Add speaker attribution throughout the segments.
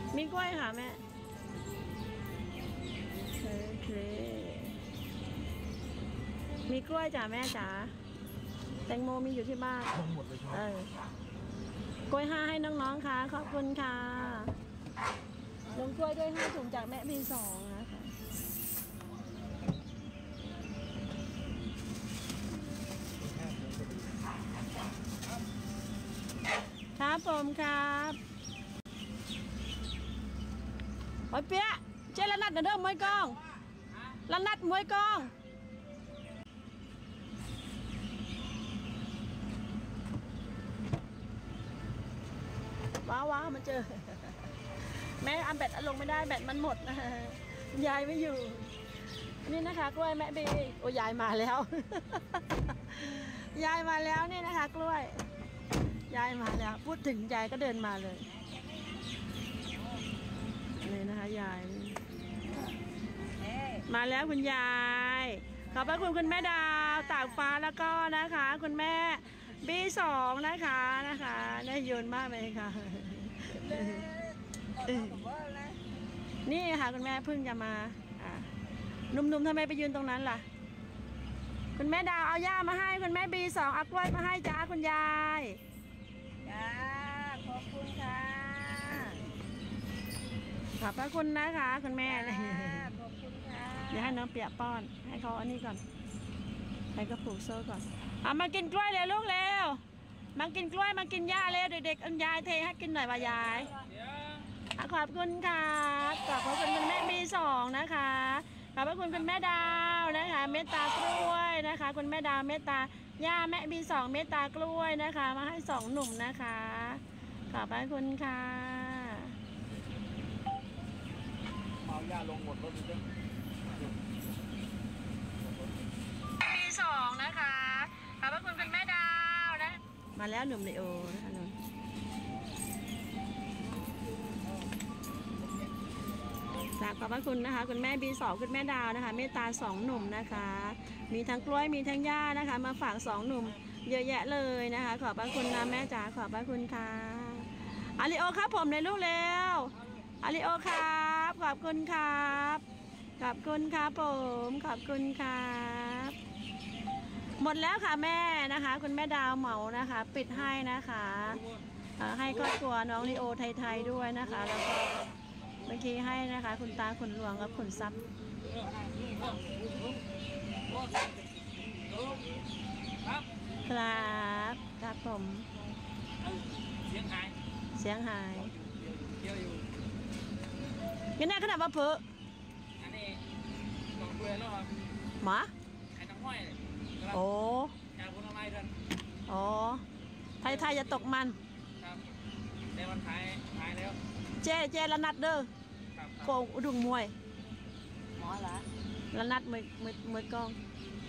Speaker 1: มีกล้วยค่ะแม่โอเคมีกล้วยจ้ะแม่จ๋าแตงโมมีอยู่ที่บ้านหมดเลยกล้วย5ให้น้องๆค่ะขอบคุณค่ะลงกล้วยด้วย5ถุงจากแม่มี2นะคะครับผมครับโอ้ยเปี๊ยะเจละนัดเดิมมวยกองละนัดมวยกองว้าวมันเจอแม่อันแบตลงไม่ได้แบตมันหมดนะยายไม่อยู่นี่นะคะกล้วยแม่บีโอ้ยายมาแล้วยายมาแล้วนี่นะคะกล้วยยายมาแล้วพูดถึงยายก็เดินมาเลยนี่นะคะยายมาแล้วคุณยายขอบพระคุณคุณแม่ดาวตากฟ้าแล้วก็นะคะคุณแม่B2นะคะได้ยืนมากเลยค่ะนี่ค่ะคุณแม่เพิ่งจะมาหนุ่มๆทำไมไปยืนตรงนั้นล่ะคุณแม่ดาวเอาย่ามาให้คุณแม่B2เอากล้วยมาให้จ้าคุณยายจ้าขอบคุณค่ะขอบพระคุณนะคะคุณแม่ขอบคุณค่ะเดี๋ยวให้น้องเปียป้อนให้เขาอันนี้ก่อนให้กระปุกโซ่ก่อนเอามากินกล้วยเลยลูกเร็วมากินกล้วยมากินหญ้าเร็วเด็กๆอันยายเทให้กินหน่อยว่ายายขอบคุณค่ะขอบคุณคุณแม่B2นะคะขอบคุณคุณแม่ดาวนะคะเมตตากล้วยนะคะคุณแม่ดาวเมตตาย่าแม่B2เมตตากล้วยนะคะมาให้2หนุ่มนะคะขอบคุณค่ะเมาย่าลงหมดรถเลยB2นะคะขอบคุณคุณแม่ดาวนะมาแล้วหนุ่มเลโอนะคะนุ่มขอบคุณนะคะคุณแม่B2คุณแม่ดาวนะคะเมตตา2หนุ่มนะคะมีทั้งกล้วยมีทั้งหญ้านะคะมาฝาก2หนุ่มเยอะแยะเลยนะคะขอบพระคุณนะแม่จ๋าขอบพระคุณค่ะอาริโอครับผมเลยลูกเร็วอาริโอครับขอบคุณครับขอบคุณครับผมขอบคุณครับหมดแล้วค่ะแม่นะคะคุณแม่ดาวเหมานะคะปิดให้นะคะให้ครอบครัวน้องลีโอไทยๆด้วยนะคะแล้วก็เมื่อกี้ให้นะคะคุณตาคุณหลวงกับคุณซับครับครับผมเสียงหายยังไงขนาดว่าเพออันนี้ต้องเปลือยแล้วครับหมาไข่น้ำห้อยโอ้จากคนอะไรกันอ๋อไทยจะตกมันครับแต่มันหายแล้วเจละนัดเด้อโกงอุดมมวยหมอละนัดมือกอง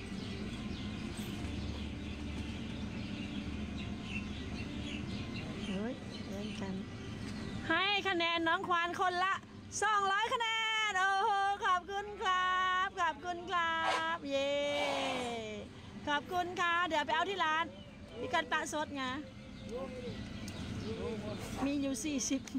Speaker 1: เฮ้ยเล่นกันให้คะแนนน้องควานคนละ200คะแนนโอ้โหขอบคุณครับขอบคุณครับเย่ขอบคุณค่ะเดี๋ยวไปเอาที่ร้านมีกันปะสดไงมีอยู่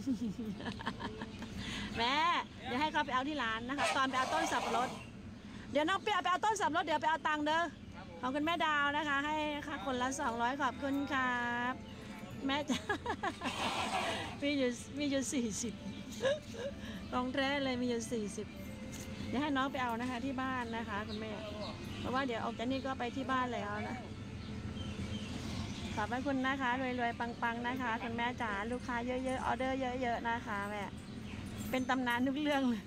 Speaker 1: 40แม่เดี๋ยวให้เขาไปเอาที่ร้านนะคะตอนไปเอาต้นสับปะรดเดี๋ยวน้องเปียไปเอาต้นสับปะรดเดี๋ยวไปเอาตังค์เด้อขอบคุณแม่ดาวนะคะให้ค่ะคนละ200ขอบคุณครับแม่จ้ามีอยู่40รองแท้เลยมีอยู่40เดี๋ยวให้น้องไปเอานะคะที่บ้านนะคะคุณแม่เพราะว่าเดี๋ยวออกจากนี่ก็ไปที่บ้านแล้วนะขอบคุณนะคะรวยๆปังๆนะคะคุณแม่จ๋าลูกค้าเยอะๆออเดอร์เยอะๆนะคะแม่เป็นตำนานทุกเรื่องเลย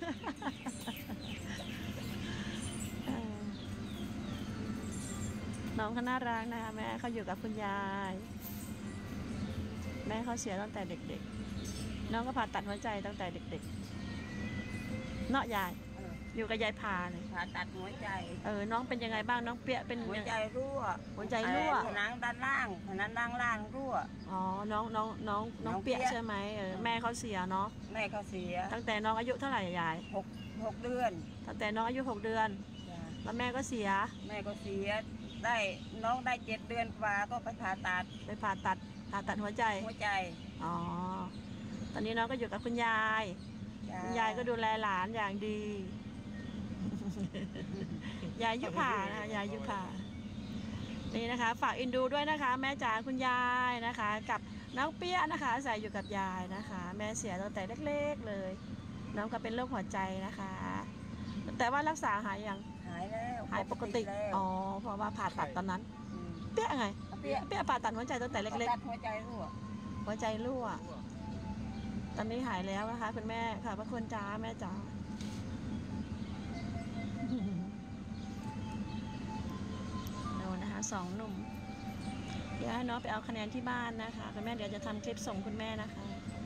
Speaker 1: น้องเขาน่ารักนะคะแม่เขาอยู่กับคุณยายแม่เขาเสียตั้งแต่เด็กๆน้องก็ผ่าตัดหัวใจตั้งแต่เด็กๆเนาะยายอยู่กับยายพาเลย
Speaker 2: ผ่าตัดหัวใจ
Speaker 1: น้องเป็นยังไงบ้างน้องเปียเป็น
Speaker 2: หัวใจรั่ว
Speaker 1: ผ
Speaker 2: นังด้านล่างผนังด้านล่างรั่ว
Speaker 1: อ๋อน้องเปียใช่ไหมแม่เขาเสียเนาะ
Speaker 2: แม่เขาเสีย
Speaker 1: ตั้งแต่น้องอายุเท่าไหร่ยาย
Speaker 2: 6 เดือน
Speaker 1: ตั้งแต่น้องอายุ6 เดือนแล้วแม่ก็เสีย
Speaker 2: ได้น้องได้7 เดือนกว่าก็ไปผ่าตัด
Speaker 1: หัวใจ
Speaker 2: อ๋อ
Speaker 1: ตอนนี้น้องก็อยู่กับคุณยาย คุณยายก็ดูแลหลานอย่างดี ยายยุพานะคะยายยุพานี่นะคะ ฝากอินดูด้วยนะคะ แม่จ๋าคุณยายนะคะ กับน้องเปี้ยนะคะอาศัยอยู่กับยายนะคะ แม่เสียตั้งแต่เล็กๆเลย น้องก็เป็นโรคหัวใจนะคะ แต่ว่ารักษาหายยัง
Speaker 2: หายแล้ว
Speaker 1: หายปกติ
Speaker 2: แล้ว
Speaker 1: อ๋อเพราะว่าผ่าตัดตอนนั้น
Speaker 2: ม
Speaker 1: เปี้ยไง
Speaker 2: เปี้ย
Speaker 1: เปี้ยผ่าตัดหัวใจตั้งแต่เล็ก
Speaker 2: ตัดหัวใจรั่ว
Speaker 1: ๆหัวใจรั่วตอนนี้หายแล้วนะคะคุณแม่ค่ะพระคุณจ้าแม่จ๋า ดูนะคะสองหนุ่ม เดี๋ยวให้น้องไปเอาคะแนนที่บ้านนะคะคุณแม่เดี๋ยวจะทำคลิปส่งคุณแม่นะคะ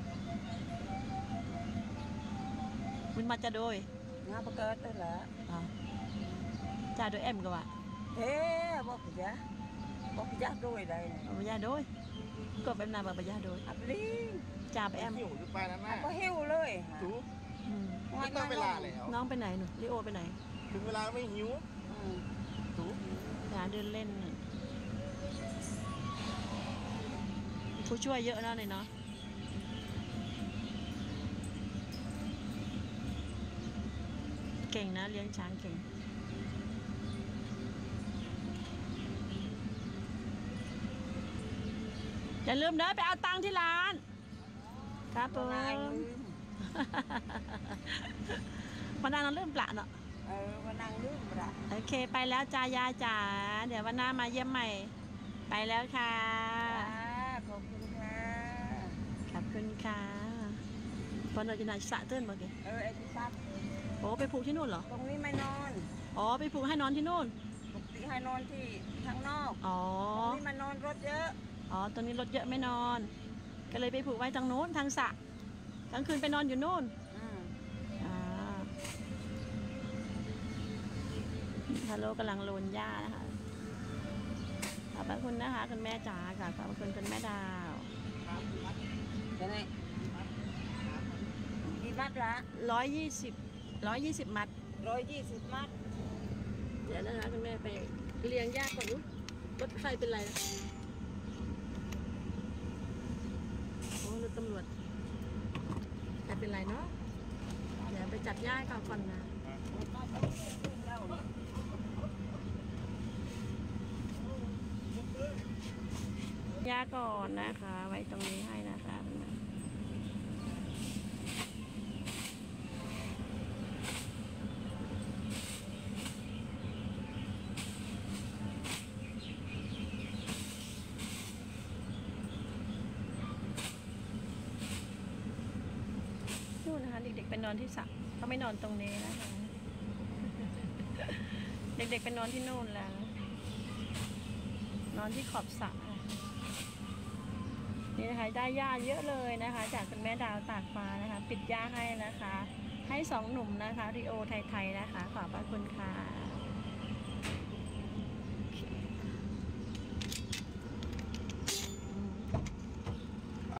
Speaker 1: คุณมาจะโดย
Speaker 2: งาปเกิดตัวละ
Speaker 1: อ๋อจ่าโดยเอ็มก็ว่า
Speaker 2: เฮ้บอกพี่จ๊ะบอกพี่จ๊ะด้วยได้เนี่ย
Speaker 1: บยาโดยก็เป็นนาบยาโดย
Speaker 2: อับลิง
Speaker 1: จ่าไปแอม
Speaker 3: หิวหรือไปนะแม่
Speaker 2: ก็หิวเลย
Speaker 3: ถูก
Speaker 1: อืม
Speaker 3: ไม่ต้องเวลาแล้ว
Speaker 1: น้องไปไหนหนูลิโอไปไหน
Speaker 3: ถึงเวลาไม่หิว
Speaker 2: อืม
Speaker 3: ถูก
Speaker 1: หาเดินเล่นน่ะผู้ช่วยเยอะเนาะเลยเนาะเก่งนะเลี้ยงช้างเก่งอย่าลืมเด้อไปเอาตังค์ที่ร้าน ครับผม
Speaker 2: นายลืม
Speaker 1: วันนั้นเราเริ่มปละเนาะ
Speaker 2: วันนางลืมละ
Speaker 1: โอเคไปแล้วจ้ายายจ๋าเดี๋ยววันหน้ามาเยี่ยมใหม่ ไปแล้วค่ะ
Speaker 2: ขอบคุณค่ะ
Speaker 1: ขอบคุณค่ะพอเราจะนายสระเตื้นเมื่อกี้
Speaker 2: ไอ้ที่ซับ
Speaker 1: โอ้ไปผูกที่นู่นเหรอ
Speaker 2: ตรงนี้ไม่นอน
Speaker 1: อ๋อไปผูกให้นอนที่นู่น
Speaker 2: ปกติให้นอนที่ข้างนอก
Speaker 1: อ๋อ
Speaker 2: ตรงนี้มันนอนรถเยอะ
Speaker 1: อ๋อตรงนี้รถเยอะไม่นอน ก็เลยไปผูกไว้ทางโน้นทางสระกลางคืนไปนอนอยู่นู่น อ่าฮัลโหลกำลังโรนหญ้านะคะขอบพระคุณนะคะคุณแม่จ๋าค่ะขอบพระคุณคุณแม่ดาว
Speaker 2: จะไหนกี่มัดละ
Speaker 1: 120มัด
Speaker 2: 120 มัด
Speaker 1: เดี๋ยวนะคะคุณแม่ไปเลี้ยงหญ้าก่อนนู้นรถใครเป็นไรนะโอ้รถตำรวจใครเป็นไรเนาะเดี๋ยวไปจัดหญ้าให้เขาก่อนนะหญ้าก่อนนะคะ ไว้ตรงนี้ให้นะคะนู่นนะคะเด็กๆไปนอนที่สระเขาไม่นอนตรงนี้นะคะ เด็กๆไปนอนที่นู่นแล้ว นอนที่ขอบสระนี่นะคะได้หญ้าเยอะเลยนะคะ จากคุณแม่ดาวตากฟ้านะคะ ปิดหญ้าให้นะคะ ให้สองหนุ่มนะคะริโอไทยๆนะคะ ขอบพระคุณค่ะ